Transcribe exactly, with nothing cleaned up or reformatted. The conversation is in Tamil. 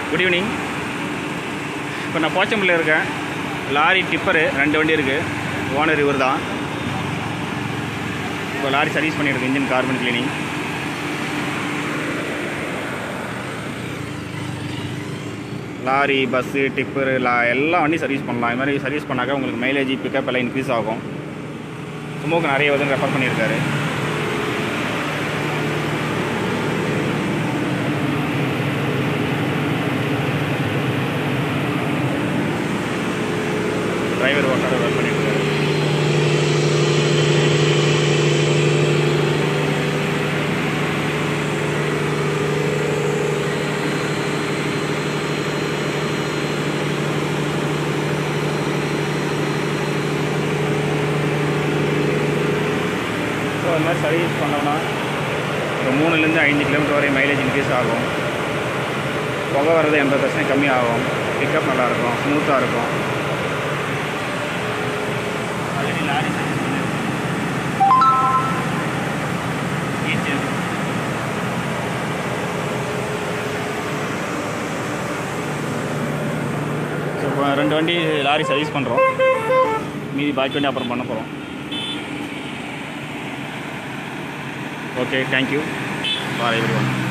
Good evening. இப்போ நான் போச்சம்பள்ளியில் இருக்கேன். லாரி டிப்பரு ரெண்டு வண்டி இருக்குது. ஓனர் இவர் தான். இப்போ லாரி சர்வீஸ் பண்ணியிருக்கு. Engine carbon cleaning. Lorry bus tipper லா எல்லா வண்டியும் சர்வீஸ் பண்ணலாம். இது மாதிரி சர்வீஸ் பண்ணாக்க உங்களுக்கு மைலேஜ் பிக்கப் எல்லாம் இன்க்ரீஸ் ஆகும். ஸ்மோக் நிறைய வந்து ரெஃபர் பண்ணியிருக்காரு. டிரைவர் ஓட்டார ஒர்க் பண்ணியிருக்காரு. ஸோ அது மாதிரி சர்வீஸ் பண்ணோம்னா ஒரு மூணுலேருந்து ஐந்து கிலோமீட்டர் வரை மைலேஜ் இன்க்ரீஸ் ஆகும். புகை வர்றது எண்பது பர்சன்ட் கம்மியாகும். பிக்கப் நல்லாயிருக்கும், ஸ்மூத்தாக இருக்கும். ஆல்ரெடி லாரி சர்வீஸ் ஸோ இப்போ ரெண்டு வண்டி லாரி சர்வீஸ் பண்ணுறோம். மீதி பாக்கி வண்டி அப்புறம் பண்ண போகிறோம். Okay, thank you for everyone.